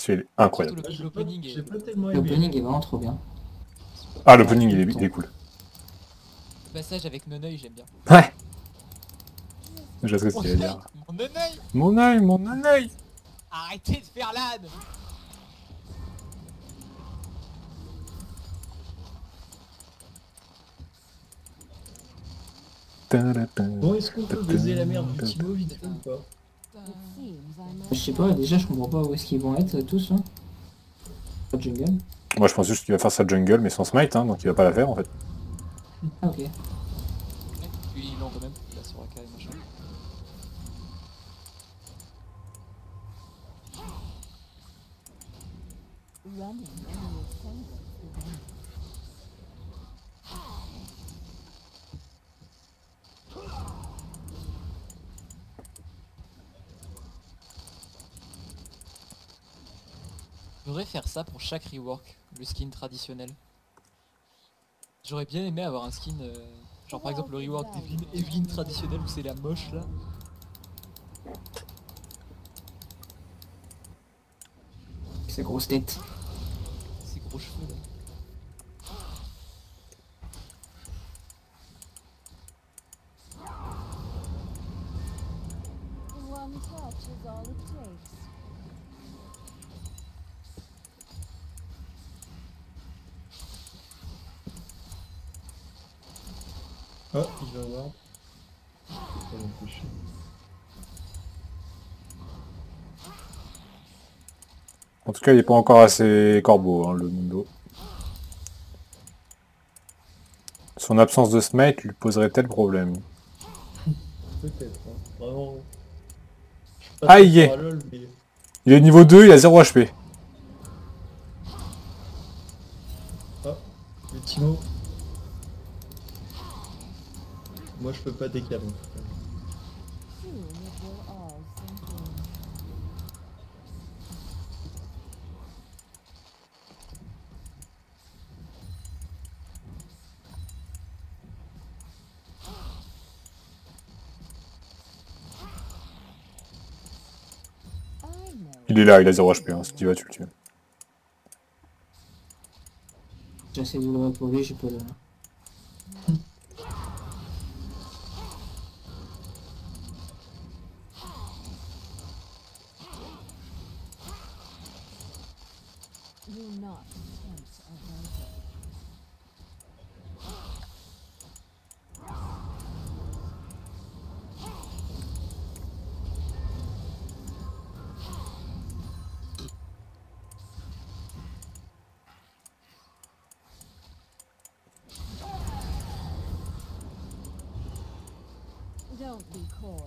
C'est incroyable. Surtout l'opening J'ai pas tellement aimé. L'opening est vraiment trop bien. Ah, l'opening, il est cool. Le passage avec Noneuil, j'aime bien. Ouais. Je sais ce qu'il va dire. Mon Noneuil. Mon œil, mon œil. Arrêtez de faire l'âne. Bon, est-ce qu'on peut baiser la merde du Timo vite fait ou pas? Je sais pas, déjà je comprends pas où est-ce qu'ils vont être tous là. Pas de jungle. Moi, je pense juste qu'il va faire sa jungle, mais sans smite, hein, donc il va pas la faire en fait. Ah ok. Puis il en quand même, la Soraka et machin. Je voudrais faire ça pour chaque rework, le skin traditionnel. J'aurais bien aimé avoir un skin, genre par exemple le rework d'Evelyn traditionnel où c'est la moche là. Sa grosse tête. Ses gros cheveux là. One touch is all it takes. Ah, il va voir. Ça va m'empêcher. En tout cas, il est pas encore assez corbeau, hein, le Mundo. Son absence de smite lui poserait tel problème. Peut-être, hein. Vraiment. Je suis pas Ah, très il y est. fort à LoL, mais... Il est niveau 2, il a 0 HP. Ah, le Timo. Moi, je peux pas décaler. En tout cas. Soon it will all sink in. I know. Il est là, il a 0 HP, hein, si tu vas, tu le tues. J'essaie de le reprouver, j'ai pas de... Do not tempt a viper. Don't be coy.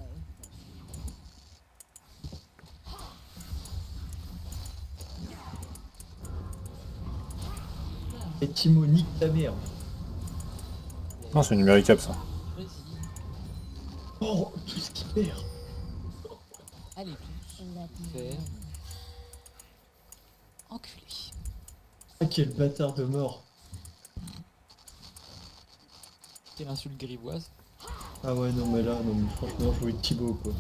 Et Timo, nique ta mère. Non, c'est numéricable ça. Vas-y. Oh, tout ce qu'il perd. Allez plus. Let me Faire. in. Enculé. Ah, quel bâtard de mort. Quelle insulte grivoise. Ah ouais, non, mais là, non, mais franchement, jouer Thibaut, quoi.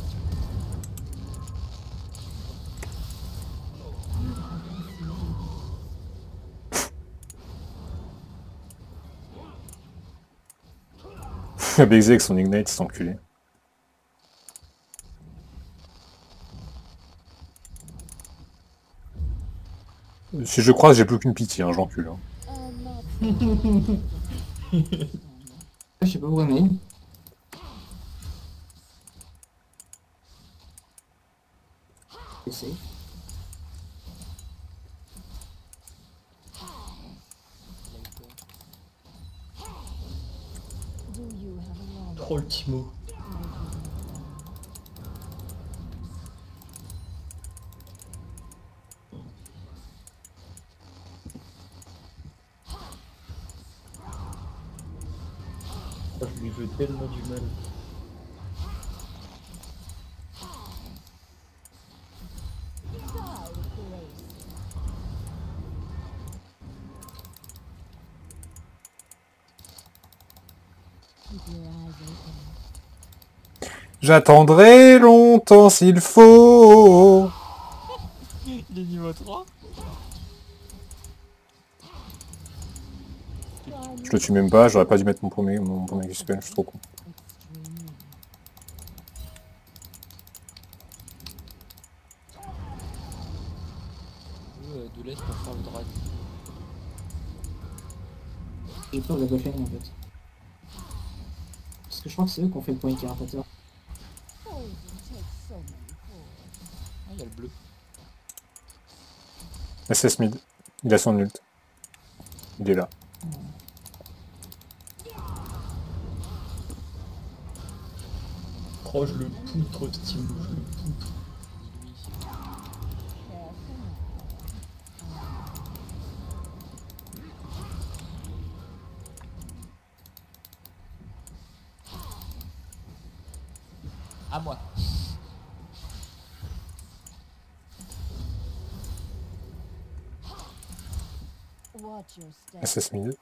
Il a baisé avec son ignite, cet enculé. Si je croise, j'ai plus qu'une pitié, hein, j'encule. Hein. Je sais pas où mais... Essaye. Do you have a long Trop le Timo. Oh, je lui veux tellement du mal. die with grace? Keep your eyes open. J'attendrai longtemps s'il faut. Il Il est niveau 3. Je le tue même pas, j'aurais pas dû mettre mon premier spell, je suis trop con. De l'aide pour faire le drag. J'ai peur de la botlane en fait. Parce que je crois que c'est eux qui ont fait le point carapateur. Poison takes so many forms. Ah, il y a le bleu. SS mid, il a son ult. Il est là. Oh, je le poutre, Steam, je le poutre. Lui. Careful now. À moi. Watch your step. SS mid.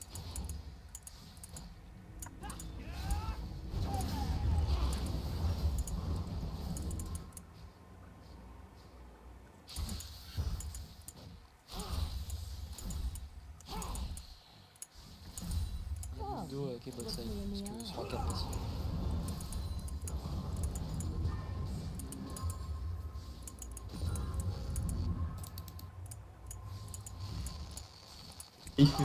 Dos qui est bot side. Parce que sur 4 aussi. Et il fait...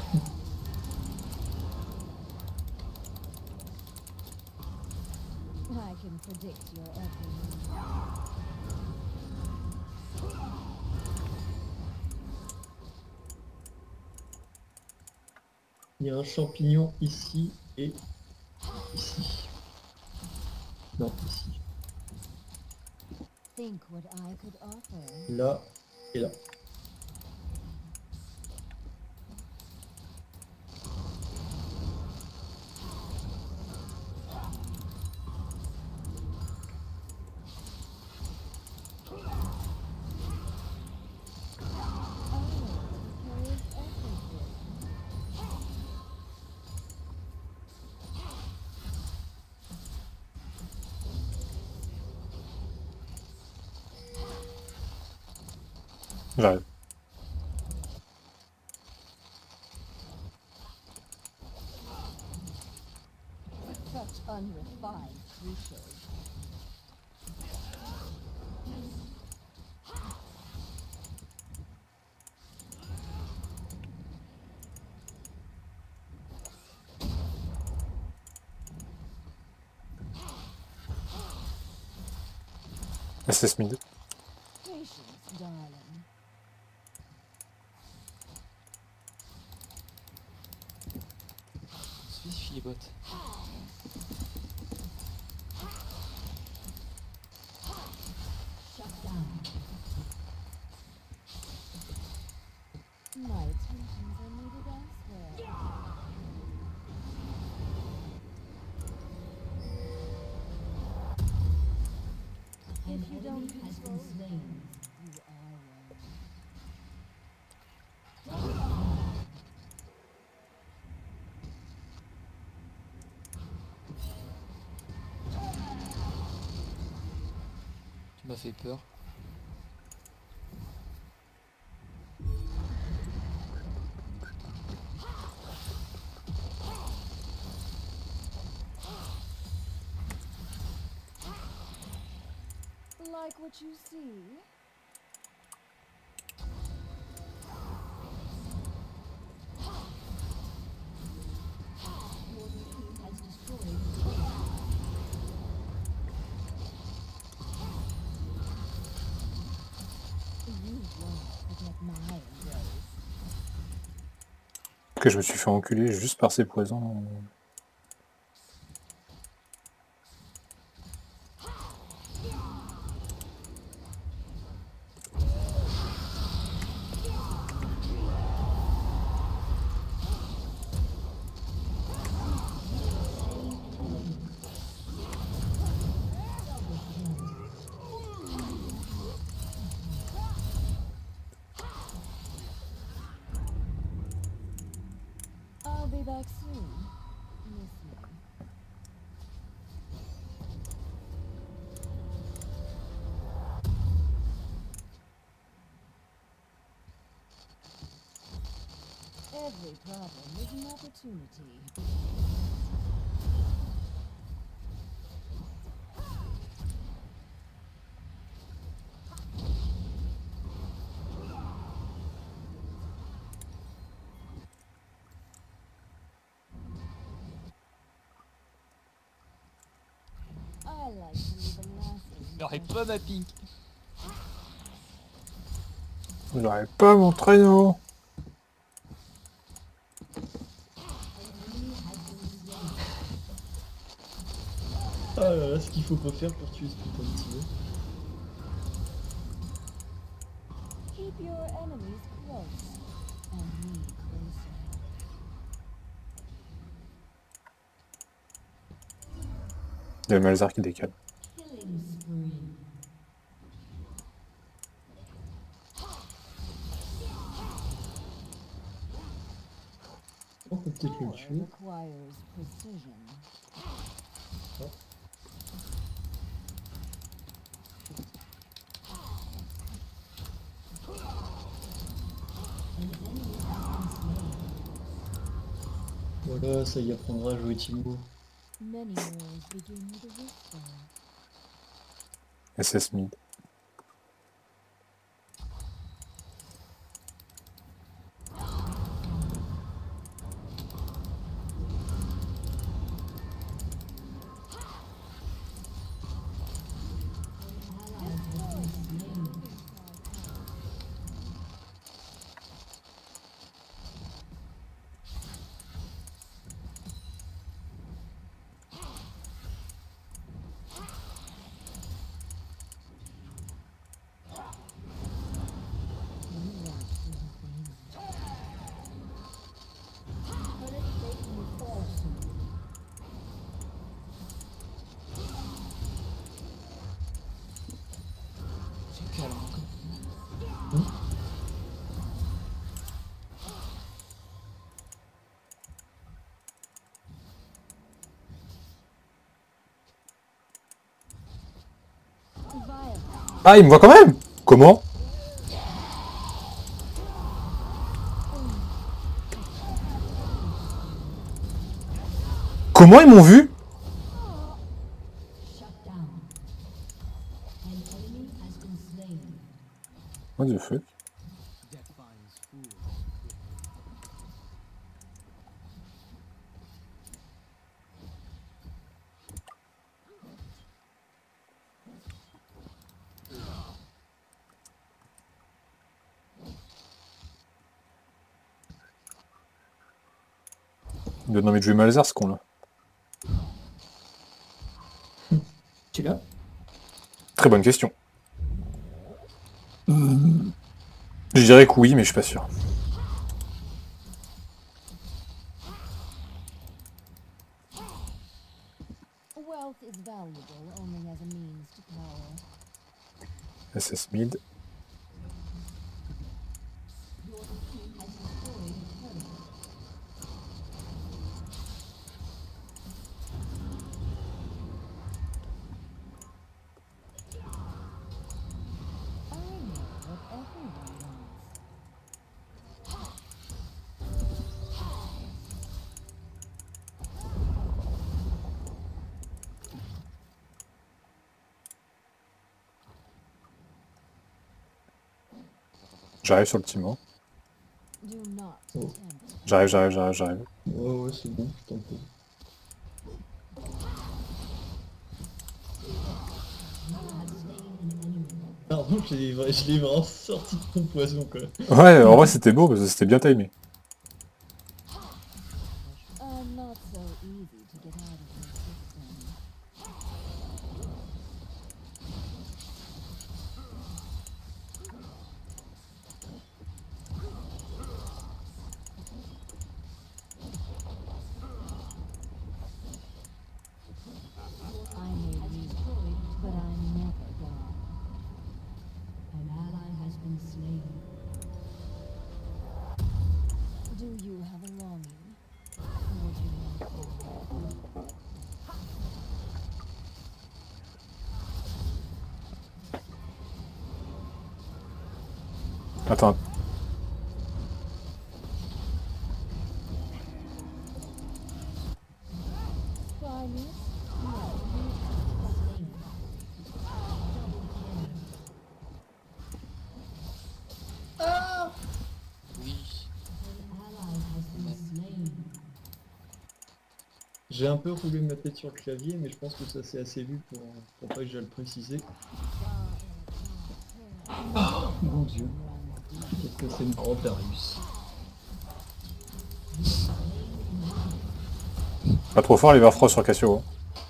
I can predict your every move. Il y a un champignon ici et ici. Non, ici. Think what I could offer. Là et là. Oh, carries everything. J'arrive. Such unrefined creatures. SS mid. Patience, darling. Suffit bot. Shut down. My attentions are needed elsewhere. If you don't control things, you are one. Tu m'as fait peur. Like what you see? Your team has destroyed the turret. You won't forget my embrace. Que je me suis fait enculer juste par ces poisons. I'll be back soon. Miss me. Every problem is an opportunity. I like to leave a lasting J'aurais pas ma pink. J'aurais pas mon traîneau. Ah là là, ce qu'il faut pas faire pour tuer ce putain de tigre. Keep your enemies close and me closer. Il y a le Malzar qui décale. Killing spree. On peut peut-être le tuer. Requires precision. Voilà, ça y apprendra à jouer Timo. Many wars begin with a whisper. SS mid. C'est calme encore. Violence. Ah, il me voit quand même. Comment? Comment ils m'ont vu? Shut down. An enemy has been slain. What the fuck? Il donne envie de jouer Malzar, ce con-là. Tu l'as? Très bonne question. Je dirais que oui, mais je suis pas sûr. Wealth is valuable only as a means to power. SS mid. I know what everyone wants. J'arrive sur le Timo. Do not Oh. tempt. J'arrive. Ouais, c'est bon, je t'en prie. Pardon, je l'ai vraiment sorti de ton poison, quoi. Ouais, en vrai, c'était beau, parce que c'était bien timé. Not so easy to get out of your system. I may lose, but I'm never gone. An ally has been slain. Do you have a longing? Would you like more? Attends. J'ai un peu roulé ma tête sur le clavier, mais je pense que ça s'est assez vu pour pas que j'aille le préciser. Oh mon dieu. Qu'est-ce que c'est marrant, Darius. Pas trop fort les Everfrost sur Cassio.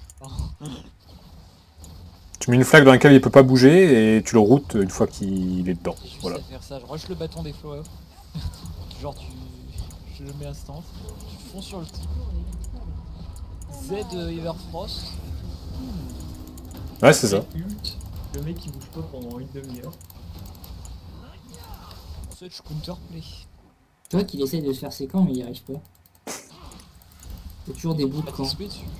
Tu mets une flaque dans laquelle il peut pas bouger et tu le routes une fois qu'il est dedans. J'ai juste Voilà. à faire ça, je rush le bâton des flow up. Genre je le mets instant, tu fonds sur le type. Z Everfrost. Ouais, c'est ça. Ult, le mec il bouge pas pendant une demi-heure. Such counterplay. Tu vois qu'il essaye de se faire ses camps mais il n'y arrive pas. Il y a toujours des bouts de Pas camp. t'XP dessus.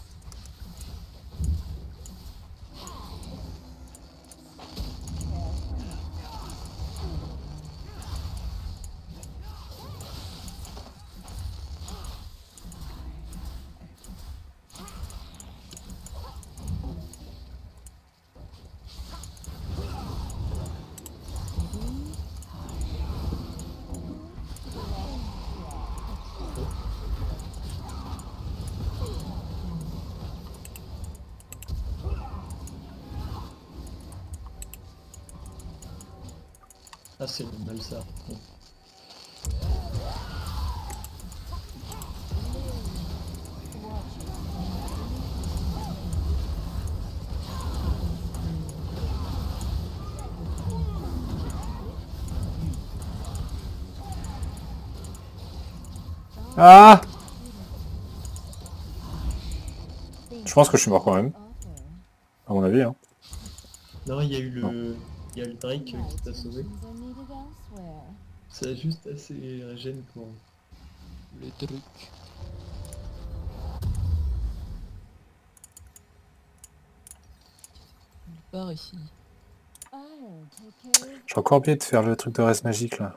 Ah c'est mal ça. Bon. Ah! Je pense que je suis mort quand même, à mon avis. Hein. Non, il y a eu le... Il y a le Drake qui t'a sauvé. Ça a juste assez gêne pour... Le truc. Il part ici. J'ai encore oublié de faire le truc de reste magique là.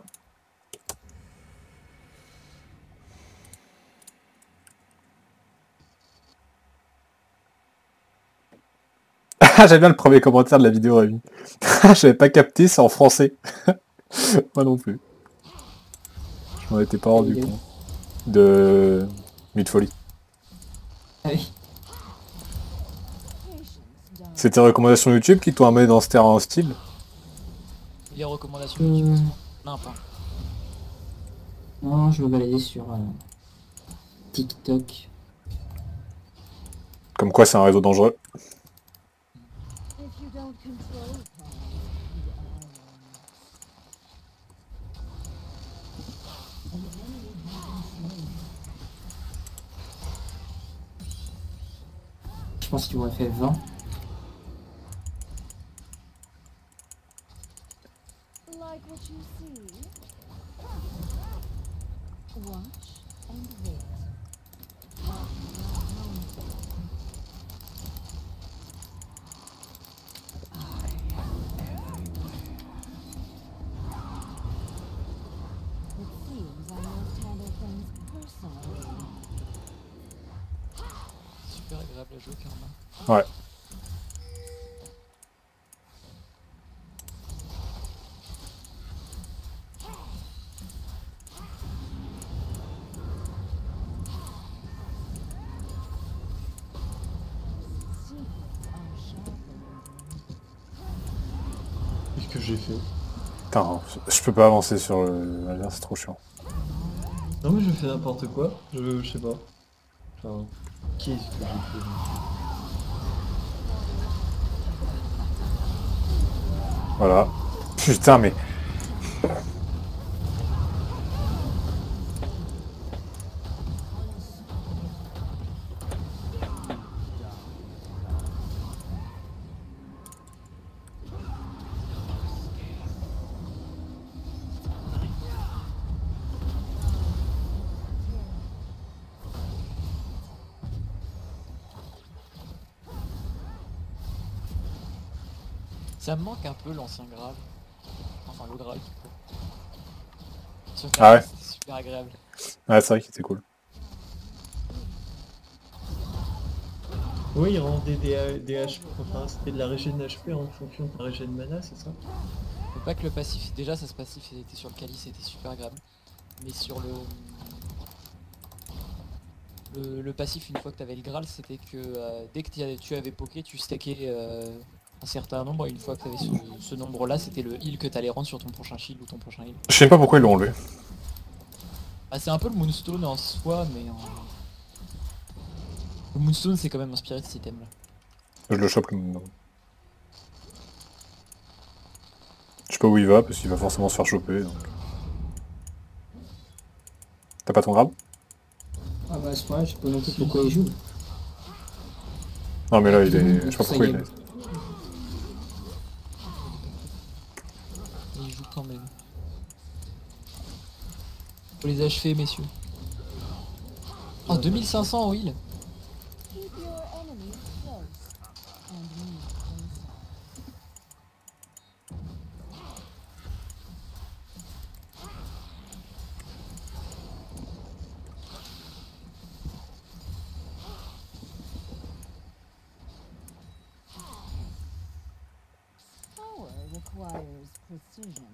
Ah, j'aime bien le premier commentaire de la vidéo, Rémi. J'avais pas capté, c'est en français. Moi non plus. Je m'en étais pas rendu compte. De... Mythe Folie. Ah oui. C'est tes recommandations YouTube qui t'ont amené dans ce terrain hostile? Les recommandations YouTube. Non, pas. Non, je me baladais sur TikTok. Comme quoi c'est un réseau dangereux. Je pense qu'il m'aurait fait 20. Like what you see? Watch and wait. It seems I must handle things personally. Super agréable à jouer, Karma. Ouais. Secrets are sharpened. Qu'est-ce que j'ai fait? Putain, je peux pas avancer sur le navire, c'est trop chiant. Non mais je fais n'importe quoi, je sais pas. Enfin, qu'est-ce que j'ai fait? Voilà. Putain, mais... Ça me manque un peu l'ancien Graal. Enfin le Graal tout court. Sur Ah ouais. c'était super agréable. Ouais, c'est vrai qu'il était cool. Oui, il rendait des HP, enfin c'était de la régène HP en fonction de ta régène mana, c'est ça? Faut pas que le passif, déjà ça se passif était sur le calice, c'était super agréable. Mais sur le Le passif, une fois que tu avais le Graal, c'était que dès que tu avais poké, tu stackais un certain nombre, et une fois que tu avais ce nombre-là, c'était le heal que tu allais rendre sur ton prochain shield ou ton prochain heal. Je sais pas pourquoi ils l'ont enlevé. Ah, c'est un peu le Moonstone en soi, mais le Moonstone c'est quand même inspiré de cet item-là. Je le chope comme... Je sais pas où il va, parce qu'il va forcément se faire choper. Donc... T'as pas ton grab? Ah bah à ce point-là, je sais pas non plus pourquoi il joue. Non mais là il est... Je sais pas Ça pourquoi y il est. est... Et il joue quand même. Faut les achever, messieurs. Oh, 2500 en heal. Keep your enemies close and me closer. Power requires precision.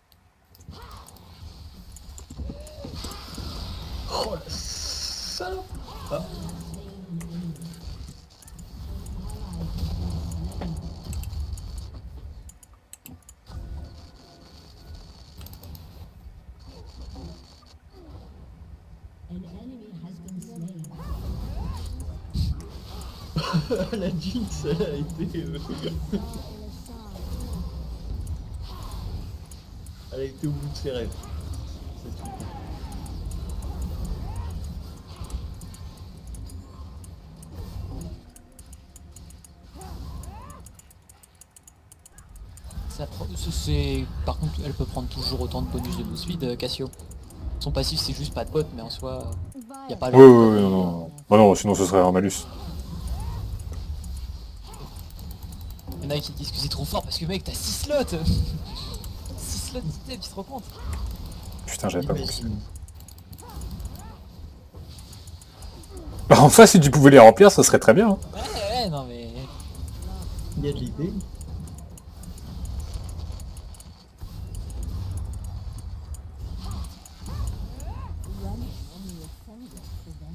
Oh la salope. Ah. La Jinx, elle a été... elle a été au bout de ses rêves. C'est tout. Par contre, elle peut prendre toujours autant de bonus de boost speed, Cassio. Son passif c'est juste pas de bot, mais en soi, y a pas le... Oui, oui, oui, non, non. Bah non, sinon ce serait un malus. Il y en a qui disent que c'est trop fort parce que mec, t'as 6 slots 6 slots d'items, tu te rends compte? Putain, j'avais pas compris. Imagine. En face, si tu pouvais les remplir, ça serait très bien. Hein. Ouais, non mais... Il y a de l'idée. Running only ascended to them.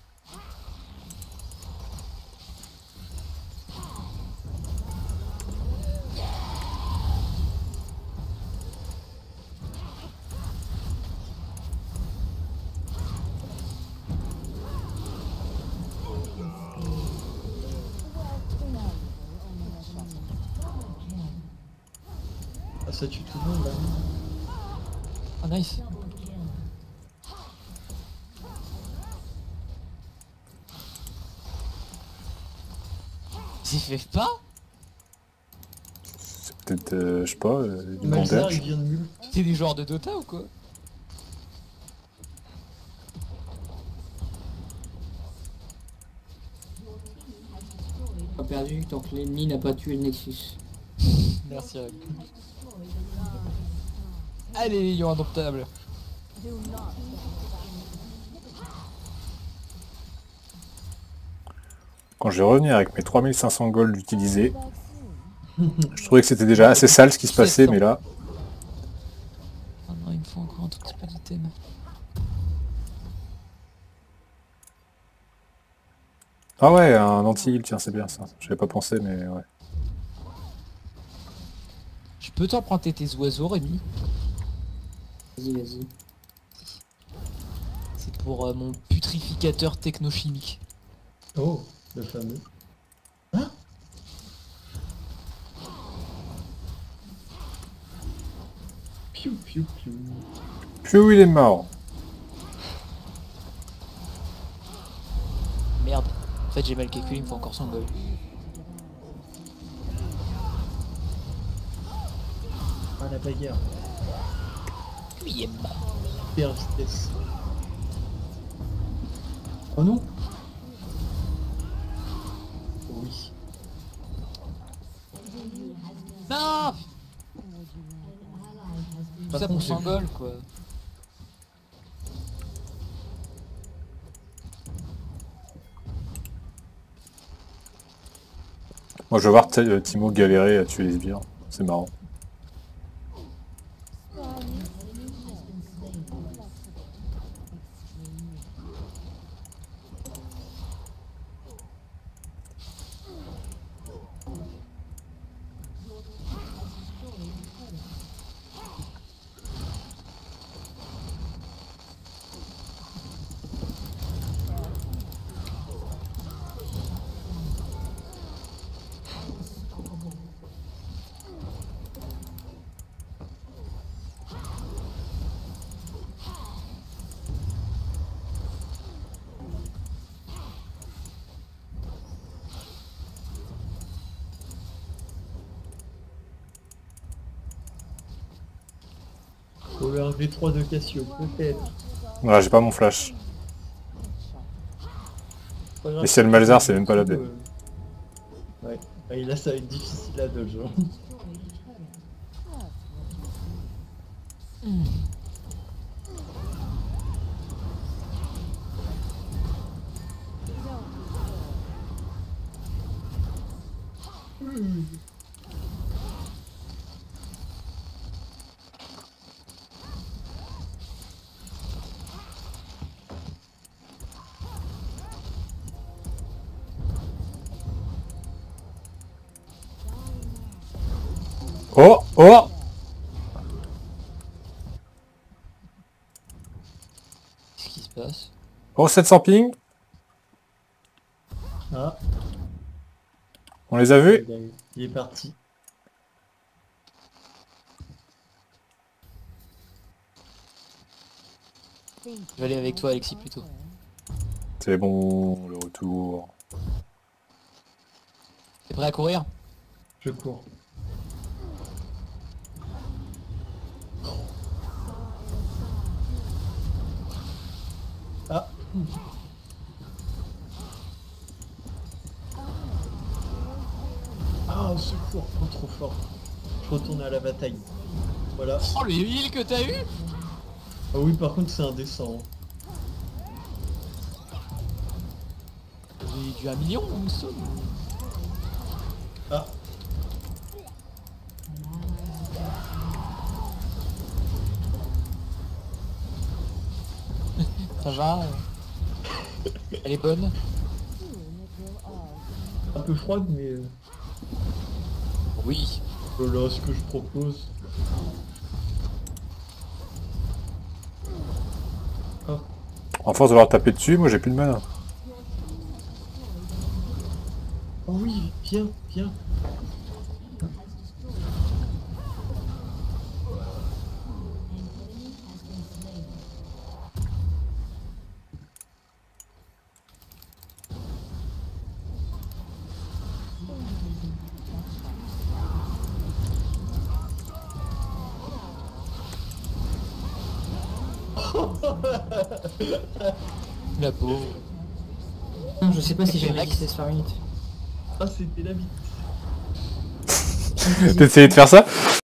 Ah, ça tue tout le monde là. Oh nice. J'y fais pas? C'est peut-être, je sais pas, du Malzar, bandage. il vient de mule. T'es des joueurs de Dota ou quoi? Pas perdu tant que l'ennemi n'a pas tué le Nexus. Merci Rem. Allez les lions indomptables. Quand je vais revenir avec mes 3500 gold utilisés, je trouvais que c'était déjà assez sale ce qui se passait, mais là... Oh non, il me faut encore un tout petit peu d'item. Ah ouais, un anti-heal, tiens, c'est bien ça. J'avais pas pensé, mais ouais. Je peux t'emprunter tes oiseaux, Rémi? Vas-y, vas-y. C'est pour mon putrificateur technochimique. Oh, le fameux. Piou piou piou. Puis il est mort. Merde. En fait j'ai mal calculé, il me faut encore 100 gold. Ah, la bagarre. Lui il est mort. Hyper vitesse. Oh non. Oui. Non. Tout ça pour 100 gold quoi. Moi, je veux voir Timo galérer à tuer les sbires. C'est marrant. un V3 de Cassio, peut-être. Ouais, j'ai pas mon flash. Pas grave. Et si elle Malzar, c'est même pas la D. Ouais. Et là, ça va être difficile à dodge. Hein. Oh, oh. Qu'est-ce qui se passe? Oh, 700 ping. Ah, On les a vus. il est parti. Je vais aller avec toi, Alexis, plutôt. C'est bon, le retour. T'es prêt à courir? Je cours. Ah. Ah, au secours, oh, trop fort. Je retourne à la bataille. Voilà. Oh, le heal que t'as eu! Ah oui, par contre, c'est indécent. J'ai dû 1 million ou ça? Ah. Ça va? Elle est bonne? Un peu froide, mais... Oui. Voilà ce que je propose. Oh. En force de leur taper dessus, moi j'ai plus de mana. Oh oui, viens, viens. La pauvre. Non, je sais pas si j'ai Max. résisté par minute. Ah, c'était la vie. T'as essayé de faire ça?